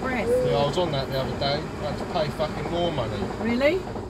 Express. Yeah, I was on that the other day. I had to pay fucking more money. Really?